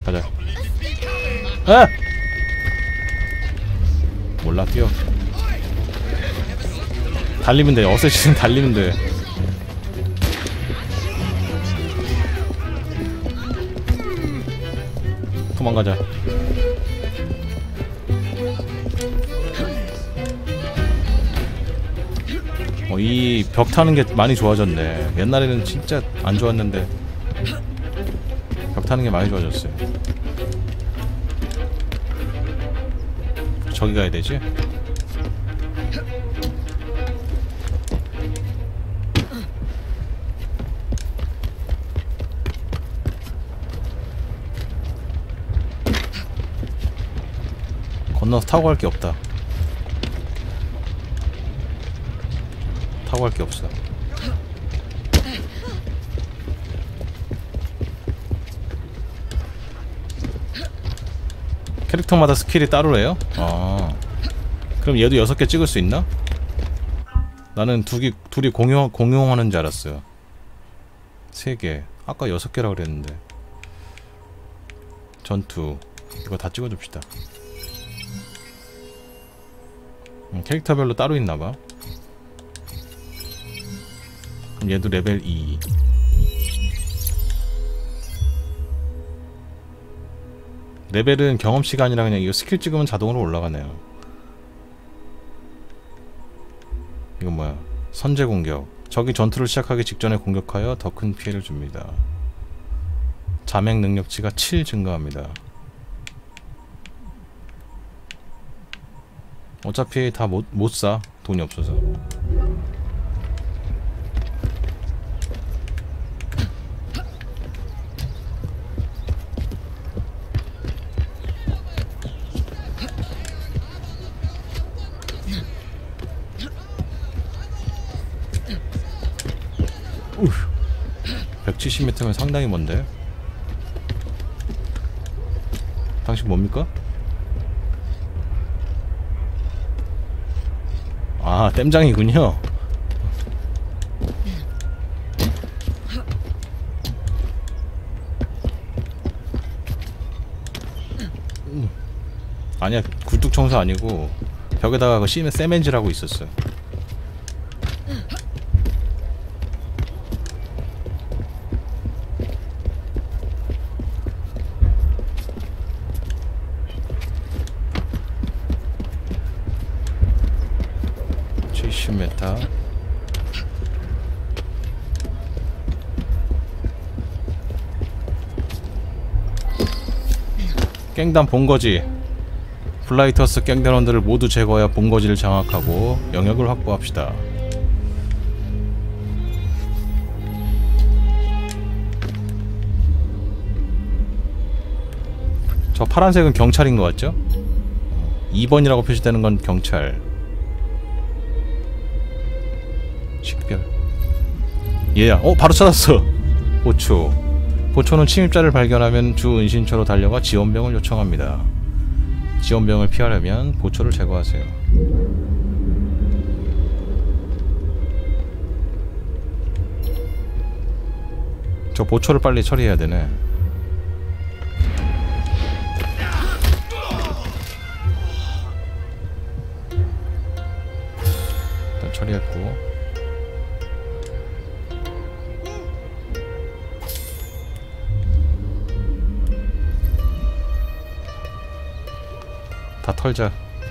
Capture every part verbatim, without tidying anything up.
가자. 아! 몰라, 뛰어. 달리면 돼. 어쌔신 달리면 돼. 도망가자. 어, 이 벽 타는 게 많이 좋아졌네. 옛날에는 진짜 안 좋았는데 벽 타는 게 많이 좋아졌어요. 저기 가야 되지? 건너서 타고 갈 게 없다. 타고 갈 게 없어. 캐릭터마다 스킬이 따로래요? 아, 그럼 얘도 여섯 개 찍을 수 있나? 나는 두 개, 둘이 공용, 공용하는 줄 알았어요. 세 개. 아까 여섯 개라 그랬는데. 전투. 이거 다 찍어줍시다. 음, 캐릭터별로 따로 있나봐. 그럼 얘도 레벨 이. 레벨은 경험치가 아니라 그냥 이거 스킬 찍으면 자동으로 올라가네요. 이건 뭐야? 선제 공격. 적이 전투를 시작하기 직전에 공격하여 더 큰 피해를 줍니다. 자맹 능력치가 칠 증가합니다. 어차피 다 못, 못 사. 돈이 없어서. 백칠십 미터면 상당히 먼데? 당신 뭡니까? 아, 땜장이군요. 음. 아니야, 굴뚝 청소 아니고 벽에다가 그 시, 세멘지라고 있었어요. 칠십 미터. 깽단 본거지. 블라이터스 깽단원들을 모두 제거해야 본거지를 장악하고 영역을 확보합시다. 저 파란색은 경찰인 것 같죠? 이 번이라고 표시되는 건 경찰. 식별. 얘야. 어, 바로 찾았어. 보초. 보초는 침입자를 발견하면 주 은신처로 달려가 지원병을 요청합니다. 지원병을 피하려면 보초를 제거하세요. 저 보초를 빨리 처리해야 되네. 일단 처리했고. 다 털자.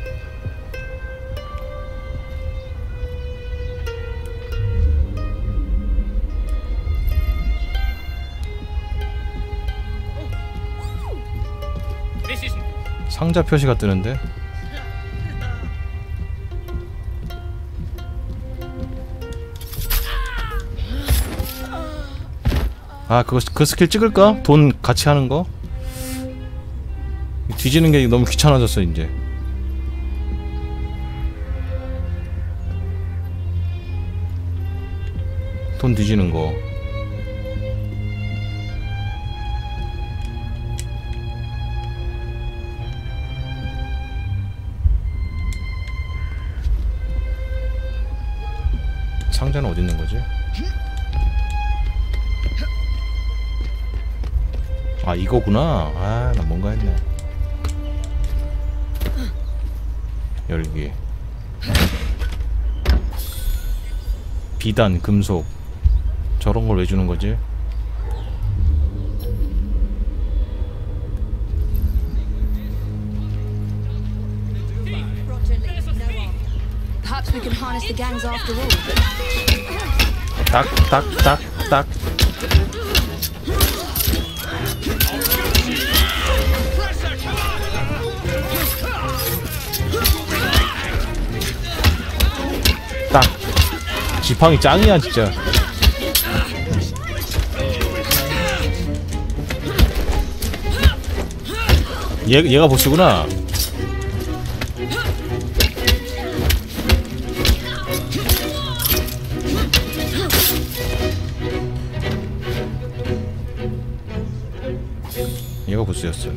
상자 표시가 뜨는데? 아, 그거 그 스킬 찍을까? 돈 같이 하는 거? 뒤지는 게 너무 귀찮아졌어 이제. 돈 뒤지는 거. 상자는 어디 있는 거지? 아 이거구나. 아 나 뭔가 했네. 열기. 비단 금속. 저런 걸 왜 주는 거지? 딱, 딱, 딱, 딱. 딱. 지팡이 짱이야 진짜. 얘, 얘가 보스구나. 얘가 보스였어요.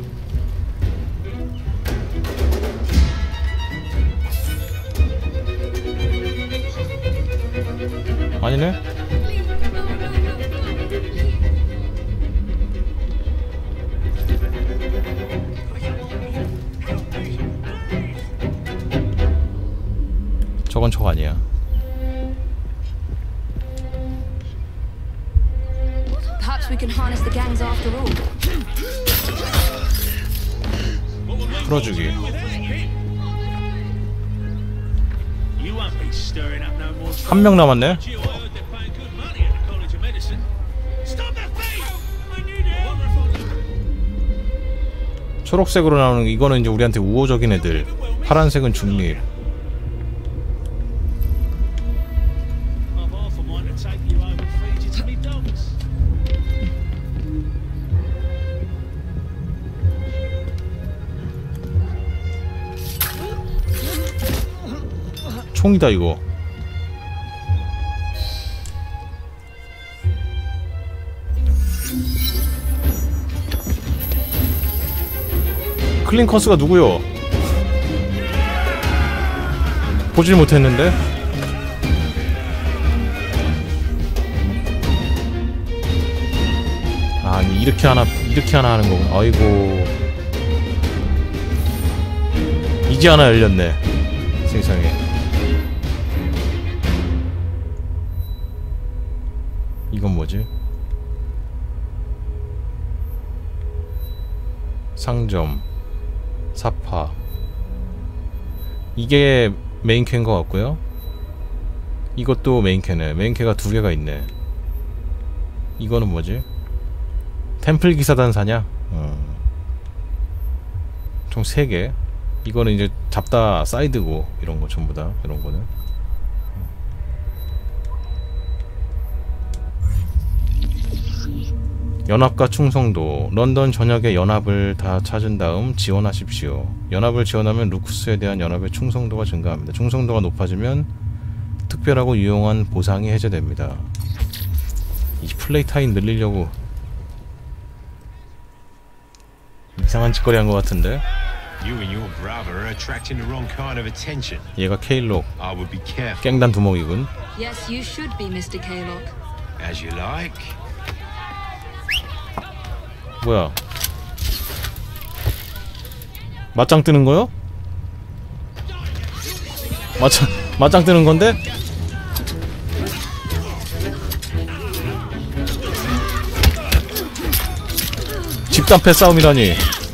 아니네? 저건 저거 아니야. Perhaps we can harness the gangs after all. 풀어주기. 한 명 남았네. 초록색으로 나오는 이거는 이제 우리한테 우호적인 애들. 파란색은 중립. 총이다 이거. 클린커스가 누구요? 보질 못했는데? 아니 이렇게 하나 이렇게 하나 하는 거구나. 아이고 이제 하나 열렸네. 세상에. 이건 뭐지? 상점 사파. 이게 메인캐인 것 같고요. 이것도 메인캐네. 메인캐가 두 개가 있네. 이거는 뭐지? 템플 기사단 사냐? 어. 총 세 개. 이거는 이제 잡다 사이드고 이런 거 전부 다 이런 거는. 연합과 충성도. 런던 전역의 연합을 다 찾은 다음 지원하십시오. 연합을 지원하면 루쿠스에 대한 연합의 충성도가 증가합니다. 충성도가 높아지면 특별하고 유용한 보상이 해제됩니다. 이 플레이 타임 늘리려고 이상한 짓거리 한 것 같은데? 얘가 케일록. 깽단 두목이군. Yes, you should be, 미스터 Kaylock. As you like. 뭐야? 맞짱 뜨는 거요? 맞짱 맞짱 뜨는 건데? 집단패 싸움이라니.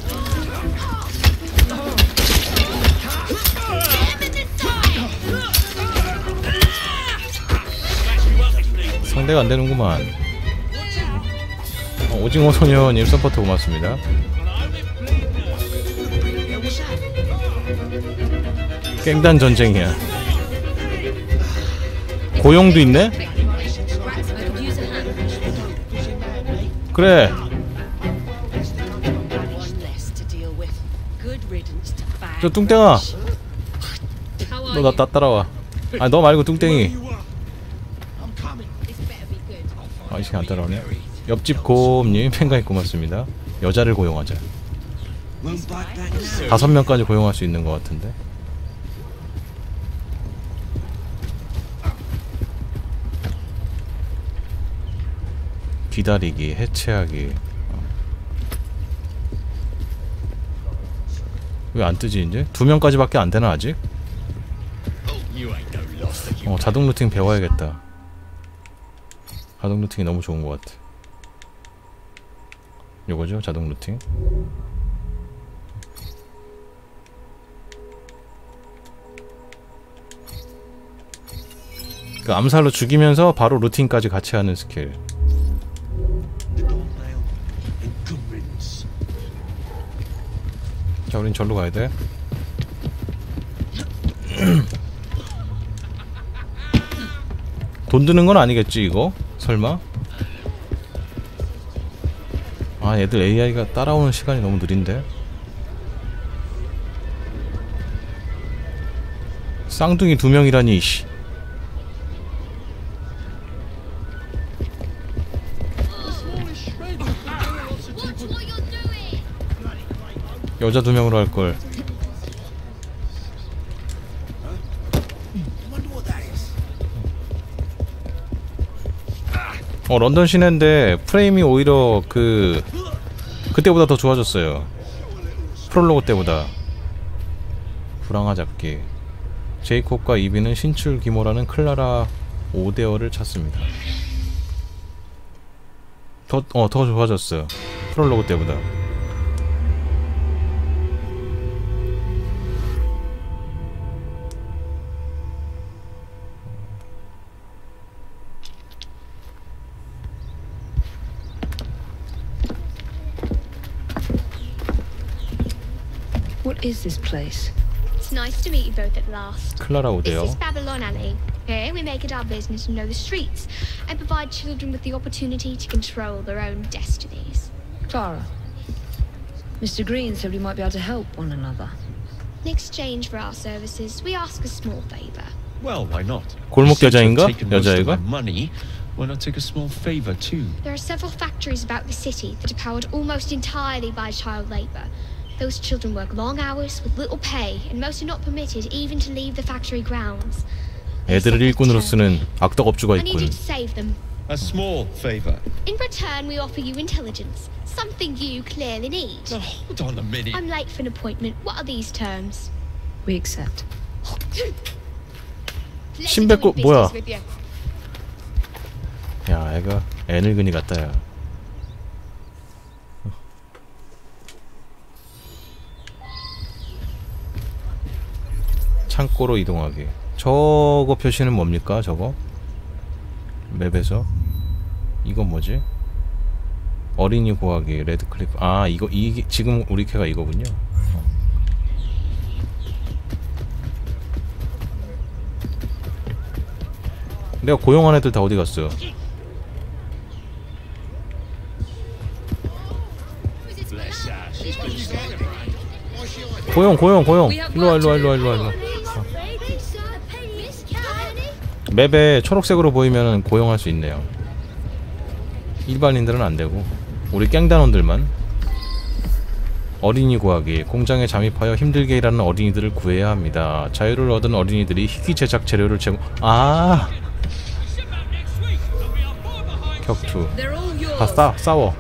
상대가 안 되는구만. 어, 오징어 소년 일 서포트 고맙습니다. 깽단 전쟁이야. 고용도 있네? 그래. 저 뚱땡아. 너 나 따, 따라와. 아니 너 말고 뚱땡이. 아, 이 시간 안 따라오네. 옆집 곰님 팬가입 고맙습니다. 여자를 고용하자. 다섯 명까지 고용할 수 있는 것 같은데. 기다리기, 해체하기. 왜 안 뜨지 이제? 두 명까지밖에 안 되나 아직? 어 자동 루팅 배워야겠다. 자동 루팅이 너무 좋은 것 같아. 요거죠 자동 루팅. 그 암살로 죽이면서 바로 루팅까지 같이 하는 스킬. 자 우린 절로 가야 돼. 돈 드는 건 아니겠지 이거? 설마? 아 얘들 에이아이가 따라오는 시간이 너무 느린데? 쌍둥이 두 명이라니 씨. 여자 두 명으로 할걸. 어 런던 시내인데 프레임이 오히려 그 그때보다 더 좋아졌어요. 프롤로그 때보다. 불황화 잡기. 제이콥과 이비는 신출 기모라는 클라라 오데어를 찾습니다. 더, 어, 더 좋아졌어요. 프롤로그 때보다. What is this place? It's nice to meet you both at last. 클라라 This 오데어. is Babylon Alley. Here we make it our business to know the streets and provide children with the opportunity to control their own destinies. Clara. Mister Green said we might be able to help one another. In exchange for our services, we ask a small favor. Well, why not? 골목 You seem to have 여자인가? taken most of 여자애가? my money. Why not take a small favor too? There are several factories about the city that are powered almost entirely by child labor. Those children work long hours with little pay, and most are not permitted even to leave the factory grounds. 애들을 일꾼으로 쓰는 악덕업주가 I need 있군. you to save them. A small favor. In return, we offer you intelligence, something you clearly need. Now, hold on a minute. I'm late for an appointment. What are these terms? We accept. 신백고 뭐야? 야, 애가 애늙은이 같다 야. 창고로 이동하기. 저거 표시는 뭡니까? 저거? 맵에서 이건 뭐지? 어린이 구하기 레드 클릭. 아 이거 이게 지금 우리 캐가 이거군요. 어. 내가 고용한 애들 다 어디 갔어요? 고용 고용 고용 일로와 일로와 일로와 일로와 일로와. 맵에 초록색으로 보이면 고용할 수 있네요. 일반인들은 안되고 우리 깽단원들만. 어린이 구하기. 공장에 잠입하여 힘들게 일하는 어린이들을 구해야 합니다. 자유를 얻은 어린이들이 희귀 제작 재료를 제공. 아 격투. 다 싸, 싸워.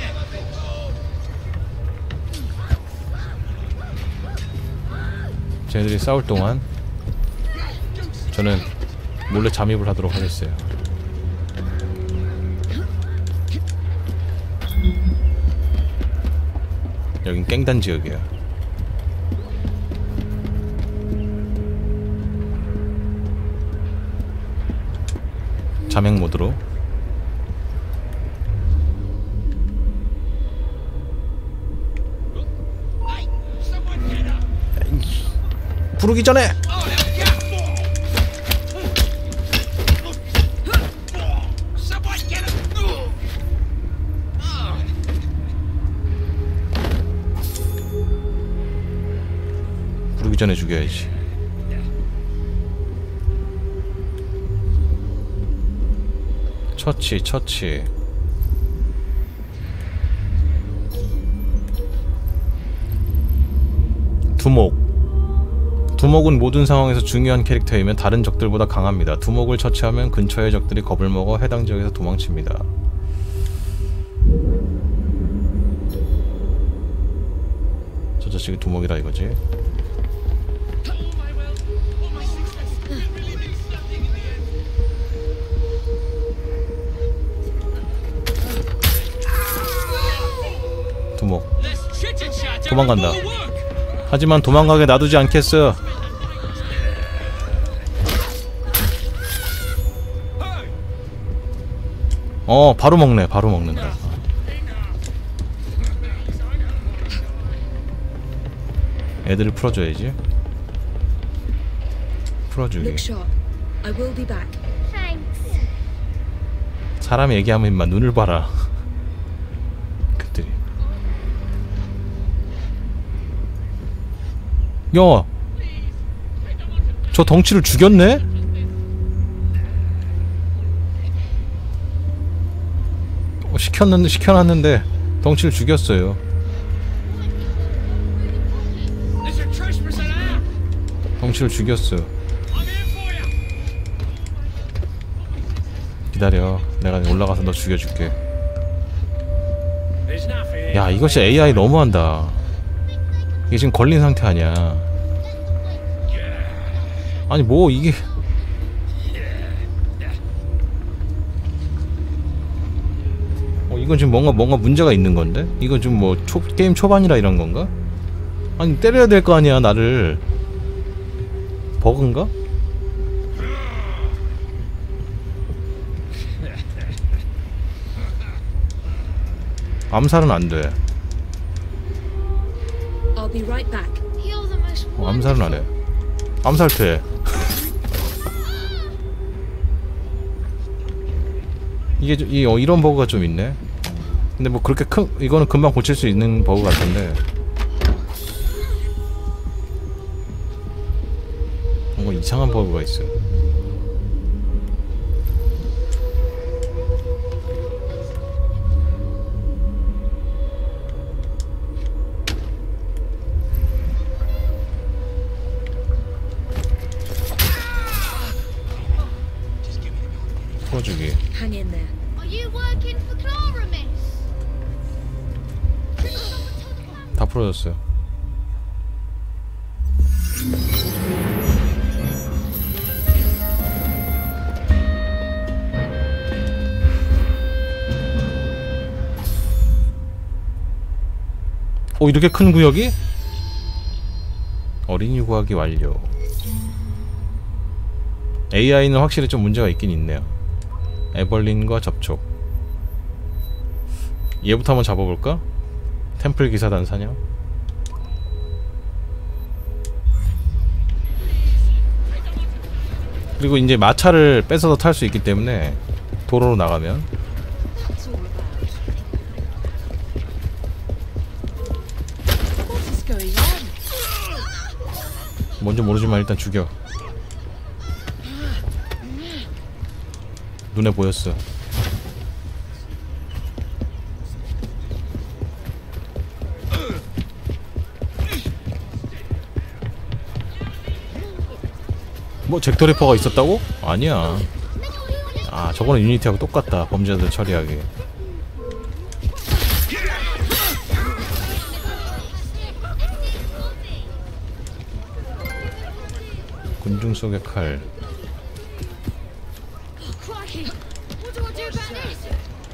쟤네들이 싸울 동안 저는 몰래 잠입을 하도록 하겠어요. 여긴 깽단 지역이야. 자맹 모드로. 부르기 전에. 부르기 전에 죽여야지. 처치 처치. 두목. 두목은 모든 상황에서 중요한 캐릭터이며 다른 적들보다 강합니다. 두목을 처치하면 근처의 적들이 겁을 먹어 해당 지역에서 도망칩니다. 자식이 두목이라 이거지. 두목 도망간다. 하지만 도망가게 놔두지 않겠어. 어 바로 먹네. 바로 먹는다. 애들을 풀어줘야지. 풀어주기. Look sharp. I will be back. Thanks. 사람 얘기하면 임마 눈을 봐라. 그들이. 야, 저 덩치를 죽였네? 어, 시켰는데 시켜놨는데 덩치를 죽였어요. 덩치를 죽였어. 기다려. 내가 올라가서 너 죽여줄게. 야 이것이 에이아이 너무한다. 이게 지금 걸린 상태 아니야. 아니 뭐 이게 어 이건 지금 뭔가 뭔가 문제가 있는 건데? 이건 지금 뭐 초, 게임 초반이라 이런 건가? 아니 때려야 될 거 아니야 나를. 버그인가? 암살은 안 돼. I'll be right back. You're the most 어, 암살은 안 해. 암살 돼. 이게 좀- 이 어, 이런 버그가 좀 있네. 근데 뭐 그렇게 큰 이거는 금방 고칠 수 있는 버그 같은데. 뭔가 이상한 버그가 있어. 풀어주기. Hang in there. Are you working for Clara, miss? 다 풀어졌어요. 오 이렇게 큰 구역이? 어린이 구하기 완료. 에이아이는 확실히 좀 문제가 있긴 있네요. 에벌린과 접촉. 얘부터 한번 잡아볼까? 템플 기사단 사냥. 그리고 이제 마차를 뺏어서 탈 수 있기 때문에 도로로 나가면 What's all about? What is going on? 뭔지 모르지만 일단 죽여. 눈에 보였어. 뭐 잭더리퍼가 있었다고? 아니야. 아 저거는 유니티하고 똑같다. 범죄자들 처리하기. 군중 속의 칼. Crikey! What do I do about this?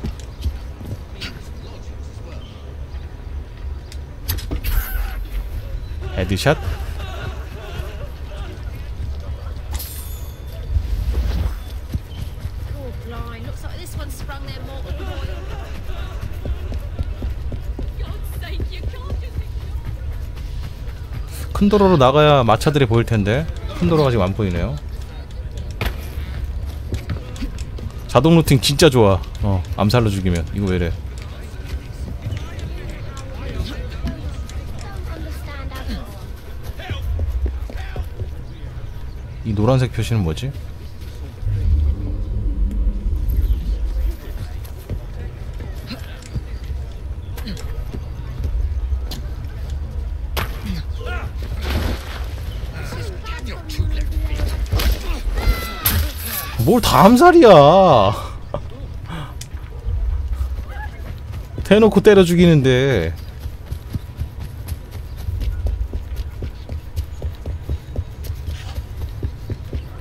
헤드샷. Oh, blind. Looks like this one sprung their mortal coil. God's sake, you can't just... 큰 도로로 나가야 마차들이 보일 텐데 큰 도로가 지금 안 보이네요. 자동 루팅 진짜 좋아. 어 암살로 죽이면. 이거 왜래? understand how to... 이 노란색 표시는 뭐지? 뭘 다 암살이야. 대놓고 때려 죽이는데.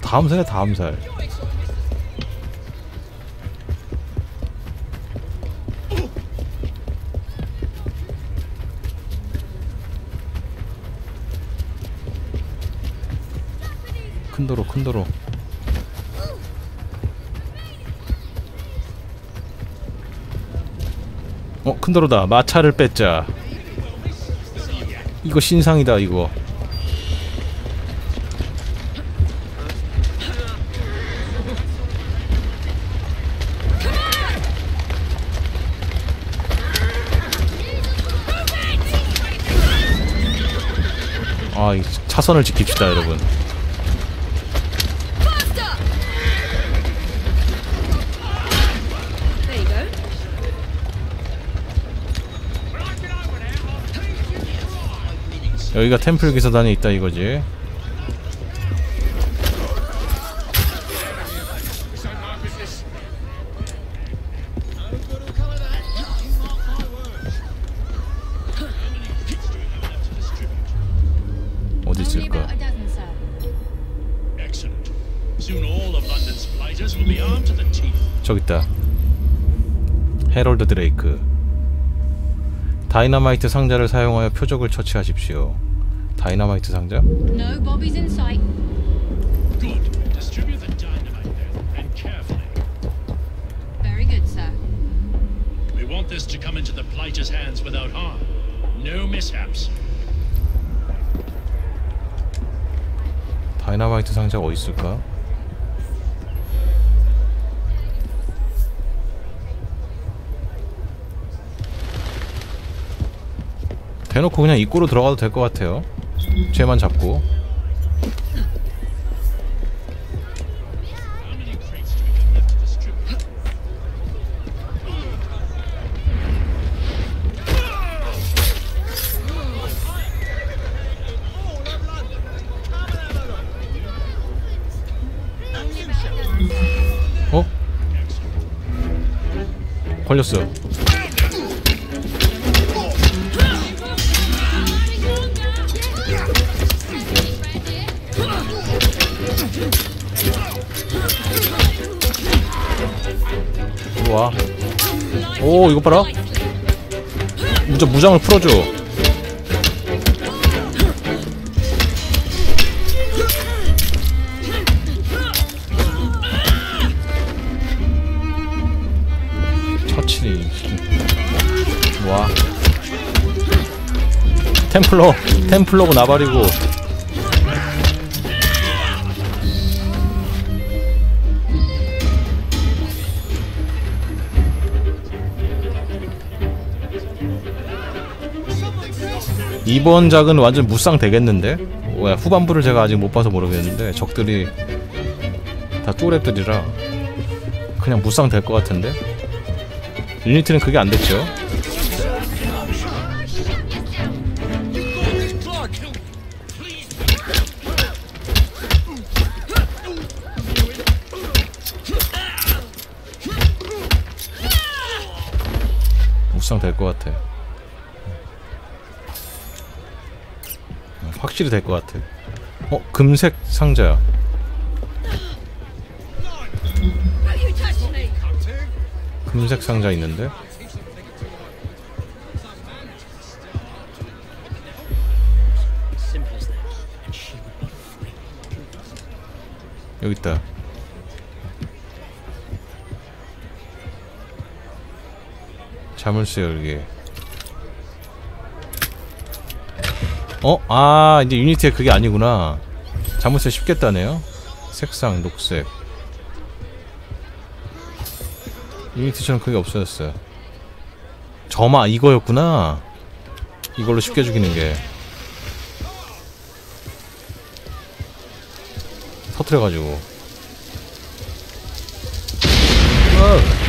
다음 살이야 다음 살. 큰 도로 큰 도로. 어, 큰 도로다. 마차를 뺏자. 이거 신상이다 이거. 아, 이 차선을 지킵시다 여러분. 여기가 템플 기사단이 있다 이거지. 어디 있을까? Excellent. Soon all of London's blighters will be armed to the teeth. 저기 있다. 헤럴드 드레이크. 다이너마이트 상자를 사용하여 표적을 처치하십시오. 다이너마이트 상자? No bobbies in sight. Good. Distribute the dynamite then, and carefully. Very good, sir. We want this to come into the blighters' hands without harm. No mishaps. 다이너마이트 상자가 어디 있을까? 대놓고 그냥 입구로 들어가도 될 것 같아요. 쟤만 잡고. How many crates do we have left to distribute? 어? 걸렸어. 와. 오, 이거 봐라. 무자, 무장을 풀어줘. 처치리. 와. 템플러, 템플러고 나발이고. 이번 작은 완전 무쌍 되겠는데? 뭐야, 후반부를 제가 아직 못 봐서 모르겠는데 적들이 다 쪼랩들이라 그냥 무쌍 될 것 같은데? 유니티는 그게 안 됐죠? 무쌍 될 것 같아. 확실히 될 것 같아. 어? 금색 상자. 금색 상자 있는데? 여기 있다. 자물쇠 열기. 어? 아, 이제 유니티에 그게 아니구나. 자물쇠 쉽게 따네요. 색상 녹색. 유니티처럼 그게 없어졌어요. 점화 이거였구나. 이걸로 쉽게 죽이는 게. 터트려가지고. 어.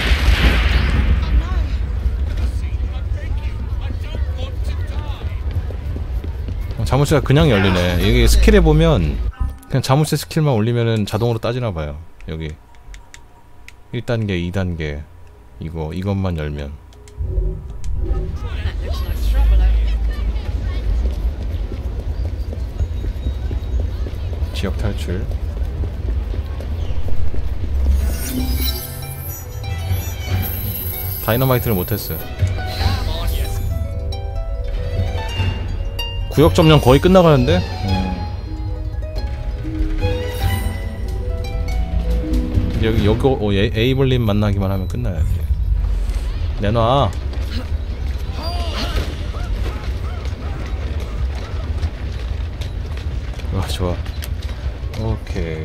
자물쇠가 그냥 열리네. 여기 스킬에 보면 그냥 자물쇠 스킬만 올리면은 자동으로 따지나봐요. 여기 일 단계, 이 단계 이거, 이것만 열면. 지역 탈출. 다이너마이트를 못했어요. 구역 점령 거의 끝나가는데? 음. 여기 여기 어, 에, 에이블린 만나기만 하면 끝나야지. 내놔. 와 좋아. 오케이.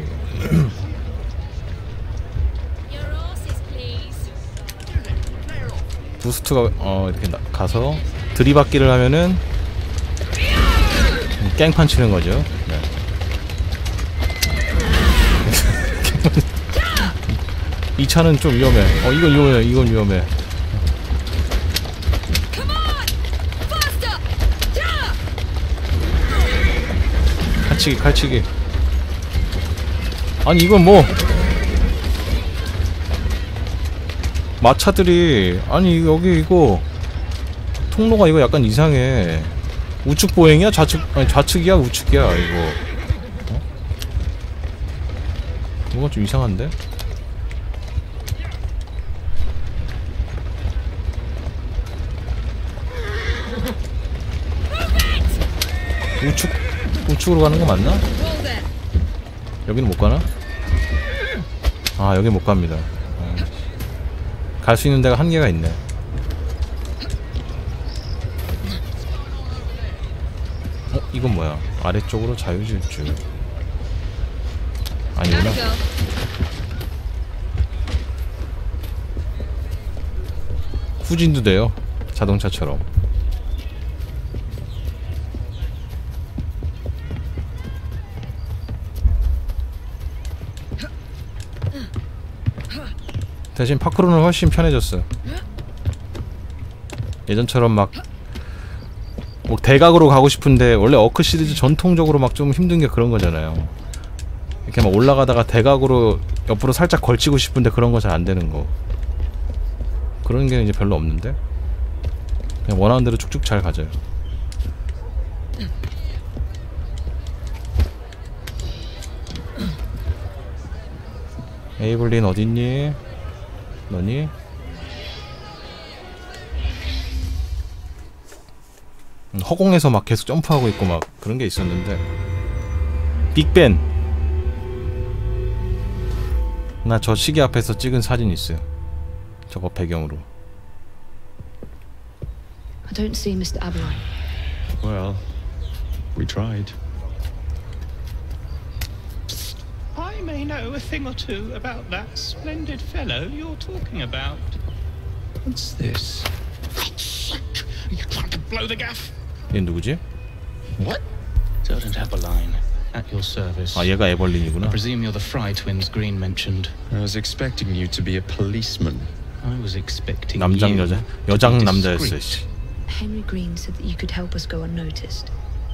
부스트가 어 이렇게 나, 가서 들이받기를 하면은 깽판 치는 거죠. 네. 이 차는 좀 위험해. 어 이건 위험해. 이건 위험해. 칼치기 칼치기. 아니 이건 뭐 마차들이 아니 여기 이거 통로가 이거 약간 이상해. 우측 보행이야? 좌측 아니 좌측이야? 우측이야 이거. 어? 뭔가 좀 이상한데? 우측 우측으로 가는 거 맞나? 여기는 못 가나? 아 여기 못 갑니다. 갈 수 있는 데가 한계가 있네. 어? 이건 뭐야? 아래쪽으로 자유질주. 아니구나. 후진도 돼요. 자동차처럼. 대신 파크로는 훨씬 편해졌어. 예전처럼 막 뭐 대각으로 가고 싶은데 원래 어크 시리즈 전통적으로 막 좀 힘든 게 그런 거잖아요. 이렇게 막 올라가다가 대각으로 옆으로 살짝 걸치고 싶은데 그런 거 잘 안 되는 거. 그런 게 이제 별로 없는데 그냥 원하는 대로 쭉쭉 잘 가져요. 에이블린 어딨니? 너니? 음, 허공에서 막 계속 점프하고 있고 막 그런 게 있었는데. 빅벤. 나 저 시계 앞에서 찍은 사진 있어요. 저거 배경으로. I don't see Mister Aberline. Well, we tried. I may know a thing or two about that splendid fellow you're talking about. What's this? Are you trying to blow the gaff? 얘 누구지? What? Sergeant Aberline, at your service. 아 얘가 I 에벌린이구나. presume you're the Fry twins Green mentioned. I was expecting you to be a policeman. I was expecting 남장 you 여자 to 여장 be 남자였어. discreet. 씨. Henry Green said that you could help us go unnoticed.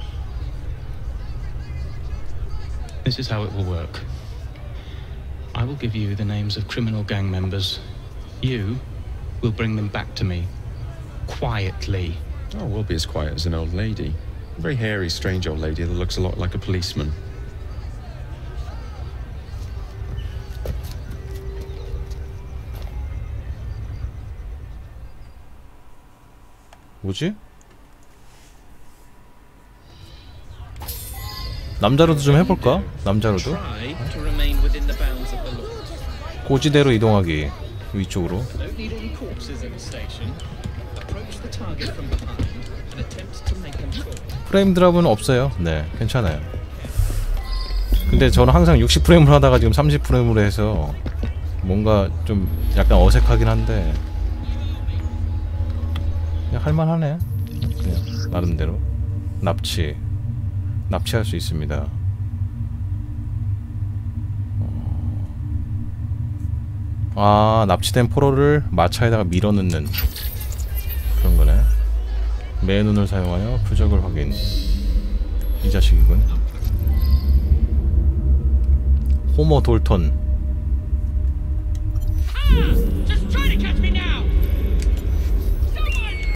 This is how it will work. I will give you the names of criminal gang members. You will bring them back to me. Quietly. Oh, we'll be as quiet as an old lady. A very hairy, strange old lady that looks a lot like a policeman. 뭐지? 남자로도 좀 해볼까? 남자로도? 고지대로 이동하기. 위쪽으로. 프레임 드랍은 없어요. 네, 괜찮아요. 근데 저는 항상 육십 프레임으로 하다가 지금 삼십 프레임으로 해서 뭔가 좀 약간 어색하긴 한데 그냥 할만하네. 그냥 나름대로 납치 납치할 수 있습니다. 아, 납치된 포로를 마차에다가 밀어넣는 그런 거네. 매눈을 사용하여 표적을 확인. 이 자식이군. 호머 돌턴. Just try to catch me now.